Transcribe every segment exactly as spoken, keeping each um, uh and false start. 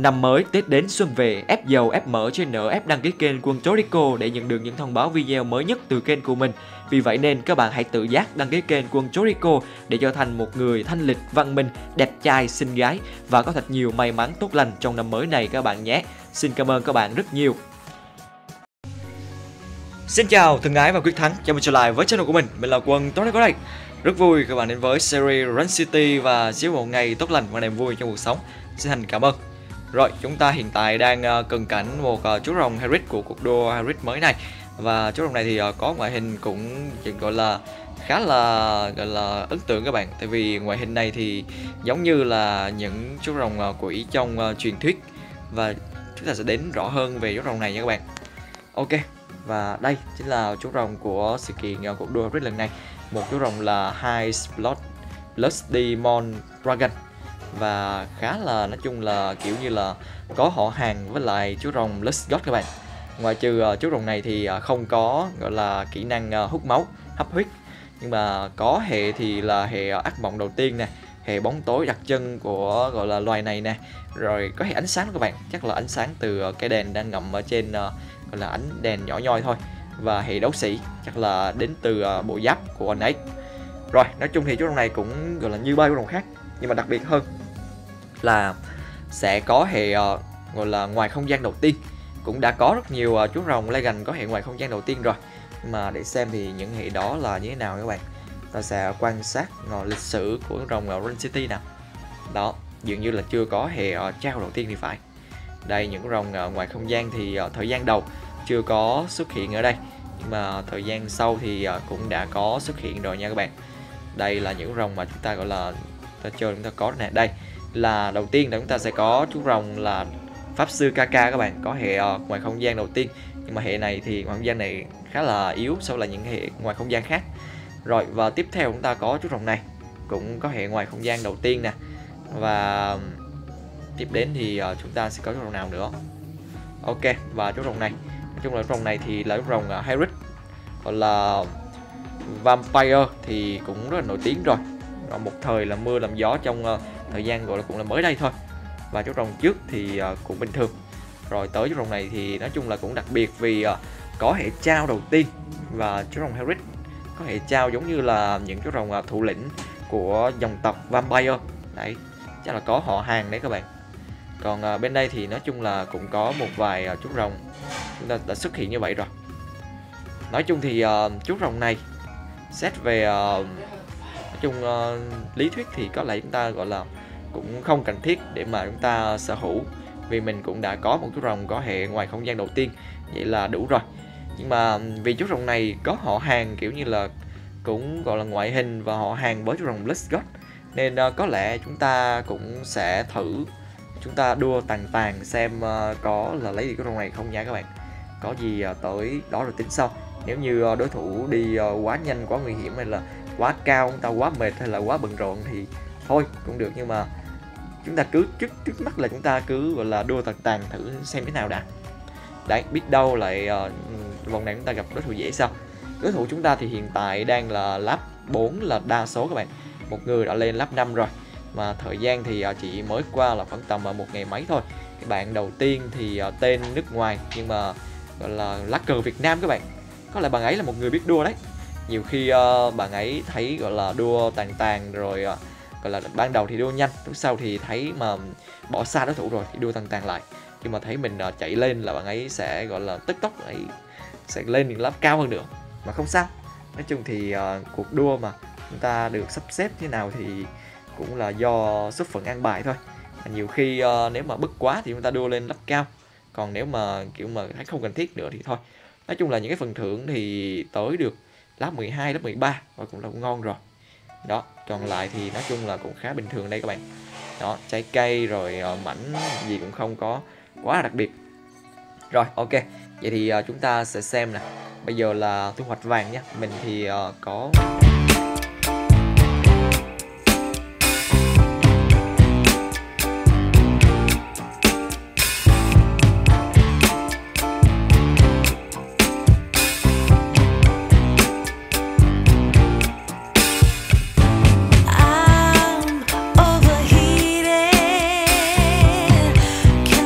Năm mới Tết đến xuân về, ép dầu ép mỡ trên nợ ép đăng ký kênh Quân Chorico để nhận được những thông báo video mới nhất từ kênh của mình. Vì vậy nên các bạn hãy tự giác đăng ký kênh Quân Chorico để trở thành một người thanh lịch, văn minh, đẹp trai, xinh gái và có thật nhiều may mắn tốt lành trong năm mới này các bạn nhé. Xin cảm ơn các bạn rất nhiều. Xin chào thân ái và Quyết Thắng, chào mừng trở lại với channel của mình. Mình là Quân Chorico đây. Rất vui các bạn đến với series Run City và chiếu một ngày tốt lành và niềm vui trong cuộc sống. Xin thành cảm ơn. Rồi, chúng ta hiện tại đang uh, cận cảnh một uh, chú rồng Hybrid của cuộc đua Hybrid mới này. Và chú rồng này thì uh, có ngoại hình cũng gọi là khá là gọi là ấn tượng các bạn. Tại vì ngoại hình này thì giống như là những chú rồng uh, quỷ trong uh, truyền thuyết. Và chúng ta sẽ đến rõ hơn về chú rồng này nha các bạn. Ok, và đây chính là chú rồng của sự kiện uh, cuộc đua Hybrid lần này. Một chú rồng là High Slot Plus Demon Dragon. Và khá là nói chung là kiểu như là có họ hàng với lại chú rồng Lust God các bạn. Ngoài trừ uh, chú rồng này thì uh, không có gọi là kỹ năng uh, hút máu, hấp huyết. Nhưng mà có hệ thì là hệ uh, ác mộng đầu tiên nè, hệ bóng tối đặc trưng của gọi là loài này nè. Rồi có hệ ánh sáng các bạn, chắc là ánh sáng từ uh, cái đèn đang ngậm ở trên uh, gọi là ánh đèn nhỏ nhoi thôi. Và hệ đấu sĩ chắc là đến từ uh, bộ giáp của anh ấy. Rồi nói chung thì chú rồng này cũng gọi là như ba chú rồng khác, nhưng mà đặc biệt hơn là sẽ có hệ uh, gọi là ngoài không gian đầu tiên. Cũng đã có rất nhiều uh, chú rồng Legend có hệ ngoài không gian đầu tiên rồi. Nhưng mà để xem thì những hệ đó là như thế nào các bạn. Ta sẽ quan sát uh, lịch sử của rồng uh, Run City nào. Đó, dường như là chưa có hệ uh, trao đầu tiên thì phải. Đây những rồng uh, ngoài không gian thì uh, thời gian đầu chưa có xuất hiện ở đây. Nhưng mà thời gian sau thì uh, cũng đã có xuất hiện rồi nha các bạn. Đây là những rồng mà chúng ta gọi là ta chơi chúng ta có nè. Đây là đầu tiên là chúng ta sẽ có chú rồng là Pháp Sư ca ca các bạn, có hệ uh, ngoài không gian đầu tiên. Nhưng mà hệ này thì ngoài không gian này khá là yếu so với những hệ ngoài không gian khác. Rồi và tiếp theo chúng ta có chú rồng này cũng có hệ ngoài không gian đầu tiên nè. Và tiếp đến thì uh, chúng ta sẽ có chú rồng nào nữa. Ok, và chú rồng này nói chung là chú rồng này thì là chú rồng uh, Hybrid gọi là Vampire thì cũng rất là nổi tiếng rồi. Rồi một thời là mưa làm gió trong uh, thời gian gọi là cũng là mới đây thôi. Và chú rồng trước thì uh, cũng bình thường. Rồi tới chú rồng này thì nói chung là cũng đặc biệt vì uh, có hệ trao đầu tiên. Và chú rồng Hybrid có hệ trao giống như là những chú rồng uh, thủ lĩnh của dòng tộc Vampire. Đấy, chắc là có họ hàng đấy các bạn. Còn uh, bên đây thì nói chung là cũng có một vài uh, chú rồng chúng ta đã xuất hiện như vậy rồi. Nói chung thì uh, chú rồng này xét về uh, nói chung uh, lý thuyết thì có lẽ chúng ta gọi là cũng không cần thiết để mà chúng ta sở hữu. Vì mình cũng đã có một chú rồng có hệ ngoài không gian đầu tiên, vậy là đủ rồi. Nhưng mà vì chú rồng này có họ hàng kiểu như là cũng gọi là ngoại hình và họ hàng với chú rồng Blood God, nên uh, có lẽ chúng ta cũng sẽ thử chúng ta đua tàn tàn xem uh, có là lấy được cái rồng này không nha các bạn. Có gì uh, tới đó rồi tính sau. Nếu như uh, đối thủ đi uh, quá nhanh, quá nguy hiểm hay là quá cao, chúng ta quá mệt hay là quá bận rộn thì thôi cũng được. Nhưng mà chúng ta cứ trước trước mắt là chúng ta cứ gọi là đua tàn tàn thử xem thế nào đã. Đấy, biết đâu lại uh, vòng này chúng ta gặp đối thủ dễ sao. Đối thủ chúng ta thì hiện tại đang là lap bốn là đa số các bạn. Một người đã lên lap năm rồi. Mà thời gian thì uh, chỉ mới qua là khoảng tầm uh, một ngày mấy thôi. Cái bạn đầu tiên thì uh, tên nước ngoài nhưng mà gọi là lá cờ Việt Nam các bạn. Có lẽ bạn ấy là một người biết đua đấy. Nhiều khi uh, bạn ấy thấy gọi là đua tàn tàn rồi uh, gọi là ban đầu thì đua nhanh, lúc sau thì thấy mà bỏ xa đối thủ rồi thì đua tàn tàn lại. Nhưng mà thấy mình uh, chạy lên là bạn ấy sẽ gọi là tức tốc ấy sẽ lên những lap cao hơn nữa. Mà không sao. Nói chung thì uh, cuộc đua mà chúng ta được sắp xếp thế nào thì cũng là do số phận ăn bài thôi. Nhiều khi uh, nếu mà bức quá thì chúng ta đua lên lap cao. Còn nếu mà kiểu mà thấy không cần thiết nữa thì thôi. Nói chung là những cái phần thưởng thì tới được lap mười hai, lap mười ba và cũng là cũng ngon rồi. Đó, còn lại thì nói chung là cũng khá bình thường đây các bạn. Đó, trái cây rồi uh, mảnh gì cũng không có quá là đặc biệt. Rồi, ok. Vậy thì uh, chúng ta sẽ xem nè. Bây giờ là thu hoạch vàng nhé. Mình thì uh, có I'm overheated.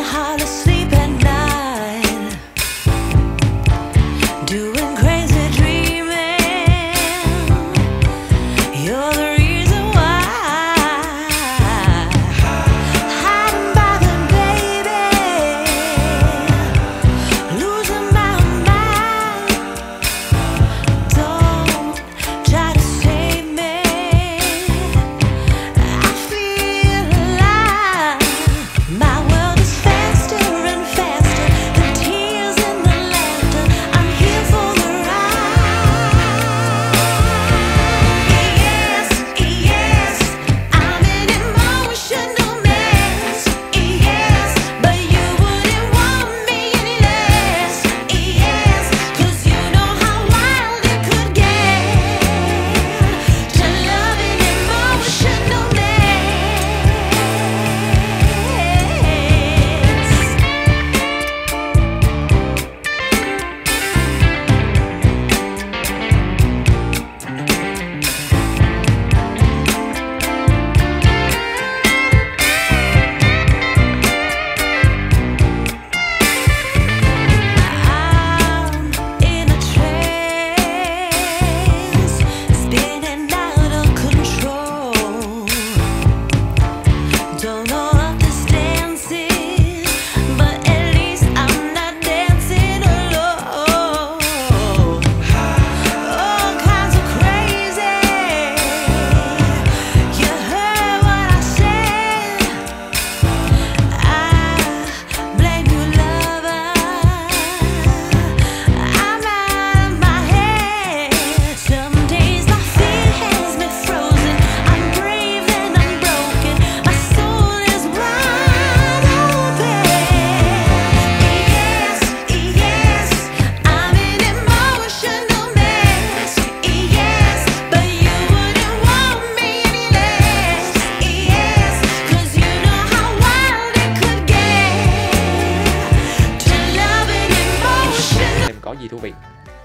thú vị.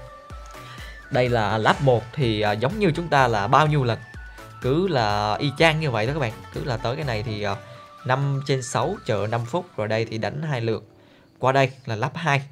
Đây là lap một thì uh, giống như chúng ta là bao nhiêu lần cứ là y chang như vậy đó các bạn. Cứ là tới cái này thì uh, năm trên sáu chờ năm phút, rồi đây thì đánh hai lượt. Qua đây là lap hai.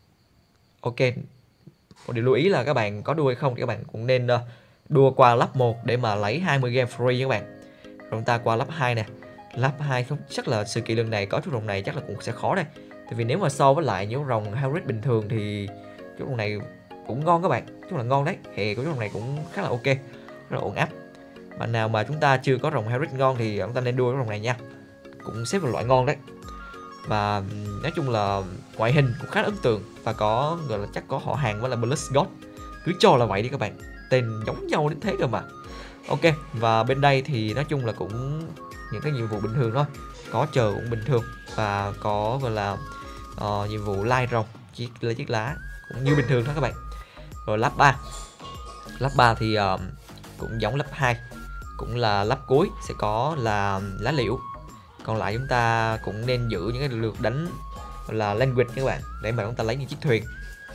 Ok. Một điều lưu ý là các bạn có đua hay không thì các bạn cũng nên uh, đua qua lap một để mà lấy hai mươi game free các bạn. Rồi chúng ta qua lap hai nè. Lap hai không chắc là sự kiện lần này có chú rồng này chắc là cũng sẽ khó đây. Tại vì nếu mà so với lại những rồng Hybrid bình thường thì chú rồng này cũng ngon các bạn, chung là ngon đấy. Hệ của chú rồng này cũng khá là ok, rất là ổn áp. Bạn nào mà chúng ta chưa có rồng Hybrid ngon thì chúng ta nên đua cái rồng này nha, cũng xếp vào loại ngon đấy. Và nói chung là ngoại hình cũng khá là ấn tượng và có gọi là chắc có họ hàng với là Bloodgod, cứ cho là vậy đi các bạn, tên giống nhau đến thế cơ mà. Ok, và bên đây thì nói chung là cũng những cái nhiệm vụ bình thường thôi, có chờ cũng bình thường và có gọi là uh, nhiệm vụ lai rồng chiếc lấy chiếc lá cũng như bình thường thôi các bạn. Rồi lap ba, lap ba thì uh, cũng giống lap hai, cũng là lap cuối sẽ có là lá liễu. Còn lại chúng ta cũng nên giữ những cái lượt đánh là language các bạn, để mà chúng ta lấy những chiếc thuyền.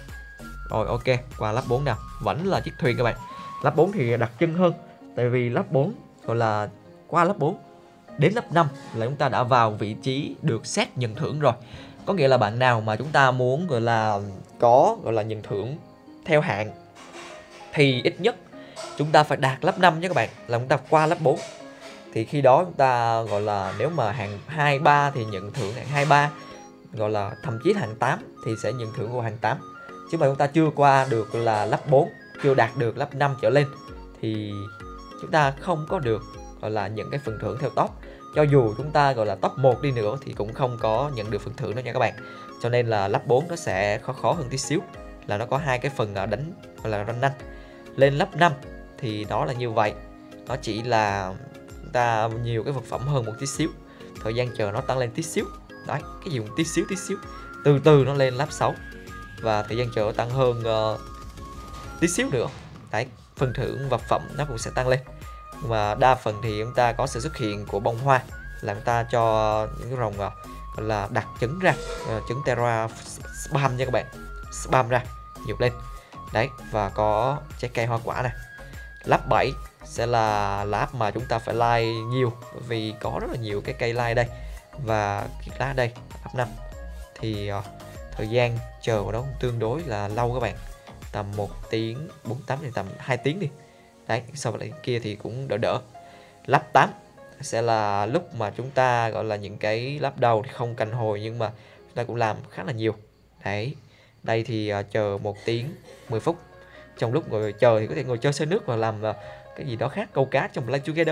Rồi ok, qua lap bốn nào, vẫn là chiếc thuyền các bạn. Lap bốn thì đặc trưng hơn, tại vì lap bốn gọi là qua lap bốn đến lap năm là chúng ta đã vào vị trí được set nhận thưởng rồi. Có nghĩa là bạn nào mà chúng ta muốn gọi là có gọi là nhận thưởng theo hạn thì ít nhất chúng ta phải đạt lap năm nhé các bạn, là chúng ta qua lap bốn. Thì khi đó chúng ta gọi là nếu mà hạng hai ba thì nhận thưởng hạng hai ba, gọi là thậm chí hạng tám thì sẽ nhận thưởng của hạng tám. Chứ mà chúng ta chưa qua được là lap bốn, chưa đạt được lap năm trở lên thì chúng ta không có được gọi là những cái phần thưởng theo top. Cho dù chúng ta gọi là top một đi nữa thì cũng không có nhận được phần thưởng đó nha các bạn. Cho nên là lap bốn nó sẽ khó khó hơn tí xíu, là nó có hai cái phần đánh gọi là run nhanh. Lên lap năm thì nó là như vậy, nó chỉ là chúng ta nhiều cái vật phẩm hơn một tí xíu, thời gian chờ nó tăng lên tí xíu. Đấy, cái gì cũng tí xíu tí xíu, từ từ nó lên lap sáu và thời gian chờ nó tăng hơn uh, tí xíu nữa. Đấy, phần thưởng vật phẩm nó cũng sẽ tăng lên. Và đa phần thì chúng ta có sự xuất hiện của bông hoa, là chúng ta cho những cái rồng uh, gọi là đặt trứng ra, uh, trứng Terra spam nha các bạn, spam ra nhiều lên. Đấy, và có trái cây hoa quả này. Lap bảy sẽ là lap mà chúng ta phải like nhiều, bởi vì có rất là nhiều cái cây like đây và cái lá đây. Lap năm thì uh, thời gian chờ của nó tương đối là lâu các bạn, tầm một tiếng bốn mươi tám thì tầm hai tiếng đi. Đấy, so với lại kia thì cũng đỡ đỡ. Lap tám sẽ là lúc mà chúng ta gọi là những cái lap đầu thì không cành hồi, nhưng mà chúng ta cũng làm khá là nhiều. Đấy, đây thì uh, chờ một tiếng mười phút. Trong lúc ngồi chờ thì có thể ngồi chơi xe nước và làm uh, cái gì đó khác, câu cá trong Play Together.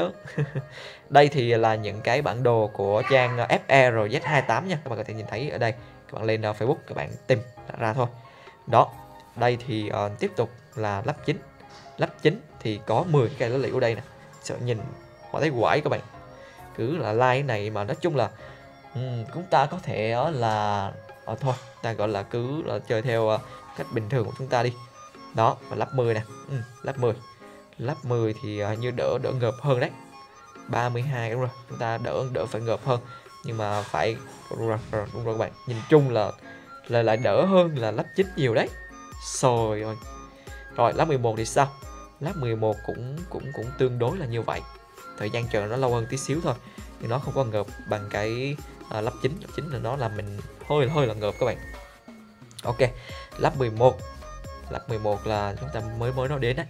Đây thì là những cái bản đồ của trang F E R Z hai tám nha, các bạn có thể nhìn thấy ở đây. Các bạn lên uh, Facebook các bạn tìm ra thôi. Đó, đây thì uh, tiếp tục là lap chín. Lap chín thì có mười cái cây lá liễu đây nè, sợ nhìn họ thấy quải các bạn. Cứ là like này mà nói chung là um, chúng ta có thể uh, là uh, thôi ta gọi là cứ là chơi theo uh, cách bình thường của chúng ta đi. Đó, và lap mười nè, ừ, lap mười. Lap mười thì uh, như đỡ đỡ ngợp hơn đấy. ba mươi hai đúng rồi, chúng ta đỡ đỡ phải ngợp hơn, nhưng mà phải đúng rồi, đúng rồi, đúng rồi các bạn. Nhìn chung là là lại đỡ hơn là lap chín nhiều đấy. Rồi ơi. Rồi lap mười một thì sao? Lap mười một cũng cũng cũng tương đối là như vậy. Thời gian chờ nó lâu hơn tí xíu thôi, nhưng nó không có ngợp bằng cái uh, lap chín. Lap chín là nó làm mình hơi hơi là ngợp các bạn. Ok, lap mười một. Lap mười một là chúng ta mới mới nói đến đấy.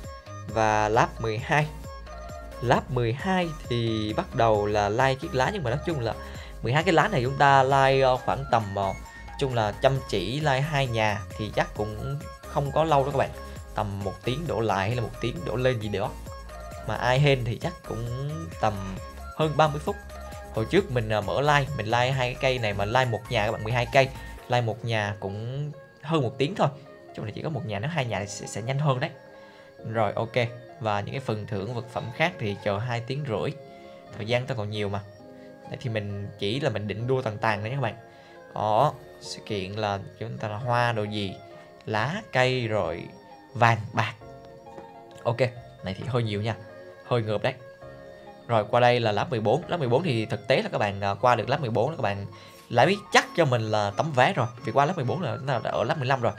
Và lap mười hai. Lap mười hai thì bắt đầu là like chiếc lá, nhưng mà nói chung là mười hai cái lá này chúng ta like uh, khoảng tầm uh, chung là chăm chỉ like hai nhà thì chắc cũng không có lâu đâu các bạn, tầm một tiếng đổ lại hay là một tiếng đổ lên gì đó. Mà ai hên thì chắc cũng tầm hơn ba mươi phút. Hồi trước mình uh, mở like, mình like hai cái cây này mà like một nhà các bạn, mười hai cây like một nhà cũng hơn một tiếng thôi. Trong này chỉ có một nhà, nếu hai nhà thì sẽ, sẽ nhanh hơn đấy. Rồi ok, và những cái phần thưởng vật phẩm khác thì chờ hai tiếng rưỡi, thời gian ta còn nhiều mà. Đấy thì mình chỉ là mình định đua tàn tàn đấy các bạn. Có sự kiện là chúng ta là hoa đồ gì, lá cây rồi vàng bạc. Ok, này thì hơi nhiều nha, hơi ngợp đấy. Rồi qua đây là lap mười bốn. Lap mười bốn thì thực tế là các bạn qua được lap mười bốn là các bạn lại biết chắc cho mình là tấm vé rồi, vì qua lap mười bốn là chúng ta đã ở lap mười lăm rồi.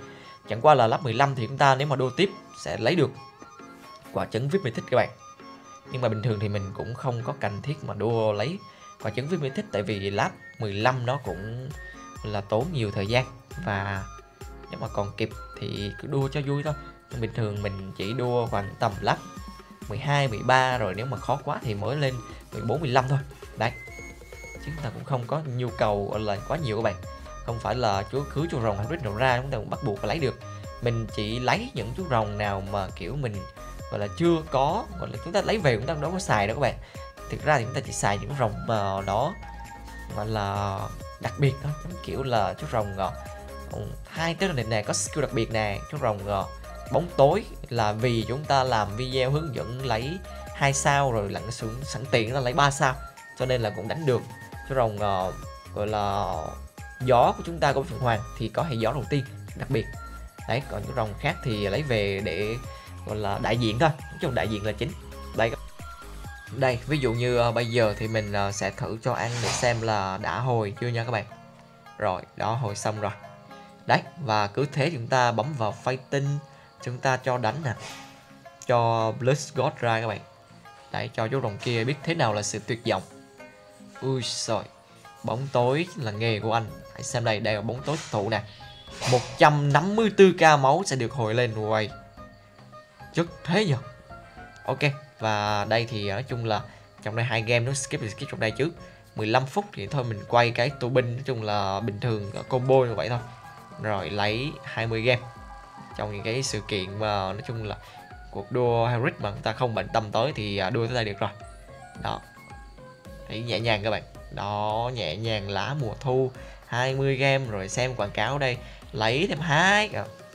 Chẳng qua là lap mười lăm thì chúng ta nếu mà đua tiếp sẽ lấy được quả trứng vê i pê Mythic các bạn. Nhưng mà bình thường thì mình cũng không có cần thiết mà đua lấy quả trứng vê i pê Mythic, tại vì lap mười lăm nó cũng là tốn nhiều thời gian, và nếu mà còn kịp thì cứ đua cho vui thôi. Nhưng bình thường mình chỉ đua khoảng tầm lap mười hai, mười ba, rồi nếu mà khó quá thì mới lên mười bốn, mười lăm thôi. Đấy, chứ chúng ta cũng không có nhu cầu gọi là quá nhiều các bạn. Không phải là chú cứ chú rồng hybrid nào ra chúng ta cũng bắt buộc phải lấy được. Mình chỉ lấy những chú rồng nào mà kiểu mình gọi là chưa có, gọi là chúng ta lấy về chúng ta đâu có xài đâu các bạn. Thực ra thì chúng ta chỉ xài những rồng mà đó gọi là đặc biệt thôi, kiểu là chú rồng uh, hai tới này này có skill đặc biệt nè, chú rồng uh, bóng tối là vì chúng ta làm video hướng dẫn lấy hai sao rồi lặn xuống sẵn tiện là lấy ba sao, cho nên là cũng đánh được. Chú rồng uh, gọi là gió của chúng ta của Phượng Hoàng thì có hệ gió đầu tiên đặc biệt. Đấy, còn chú rồng khác thì lấy về để gọi là đại diện thôi, nói chung đại diện là chính. Đây đây ví dụ như uh, bây giờ thì mình uh, sẽ thử cho ăn để xem là đã hồi chưa nha các bạn. Rồi, đó hồi xong rồi. Đấy, và cứ thế chúng ta bấm vào fighting, chúng ta cho đánh nè, cho Blood God ra các bạn. Đấy, cho chú rồng kia biết thế nào là sự tuyệt vọng. Ui trời, bóng tối là nghề của anh. Hãy xem đây, đây là bóng tối thủ nè. một trăm năm mươi tư k máu sẽ được hồi lên. Uầy, chất thế nhờ. Ok, và đây thì nói chung là trong đây hai game nó skip thì skip trong đây trước. mười lăm phút thì thôi mình quay cái tô binh, nói chung là bình thường combo như vậy thôi. Rồi lấy hai mươi game trong những cái sự kiện mà nói chung là cuộc đua hybrid mà người ta không bận tâm tới thì đua tới đây được rồi. Đó, thấy nhẹ nhàng các bạn. Đó, nhẹ nhàng lá mùa thu hai mươi game. Rồi xem quảng cáo đây, lấy thêm hai.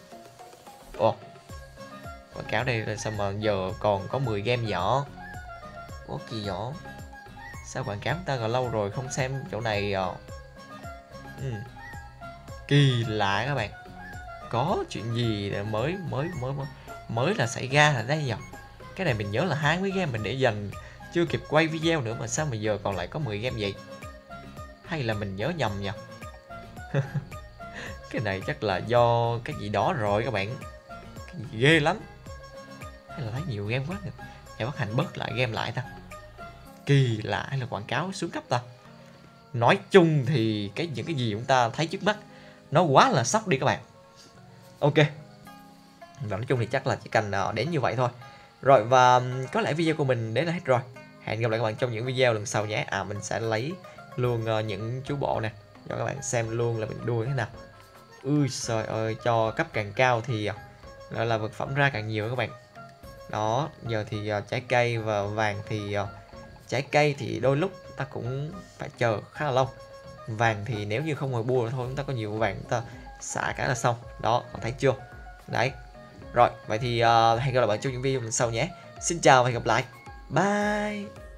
Ồ, quảng cáo đây là sao mà giờ còn có mười game nhỏ. Ủa kỳ nhỏ, sao quảng cáo ta còn lâu rồi không xem chỗ này à? Ừ. Kỳ lạ các bạn, có chuyện gì mới mới mới mới mới là xảy ra là đây nhỉ? Cái này mình nhớ là hai mươi game mình để dành chưa kịp quay video nữa mà sao mà giờ còn lại có mười game vậy? Hay là mình nhớ nhầm nhỉ? Cái này chắc là do cái gì đó rồi các bạn. Cái gì ghê lắm. Hay là thấy nhiều game quá rồi. Để bắt hành bớt lại game lại ta. Kỳ lạ, hay là quảng cáo xuống cấp ta? Nói chung thì cái những cái gì chúng ta thấy trước mắt nó quá là sốc đi các bạn. Ok, và nói chung thì chắc là chỉ cần đến như vậy thôi. Rồi, và có lẽ video của mình đến là hết rồi. Hẹn gặp lại các bạn trong những video lần sau nhé. À, mình sẽ lấy luôn những chú bộ nè cho các bạn xem luôn là mình đua thế nào. Ui trời ơi, cho cấp càng cao thì gọi là vật phẩm ra càng nhiều các bạn. Đó, giờ thì uh, trái cây và vàng thì uh, trái cây thì đôi lúc ta cũng phải chờ khá là lâu. Vàng thì nếu như không ngồi bua thôi, chúng ta có nhiều vàng chúng ta xả cái là xong. Đó, còn thấy chưa? Đấy. Rồi, vậy thì uh, hẹn gặp lại bạn trong những video lần sau nhé. Xin chào và hẹn gặp lại. Bye.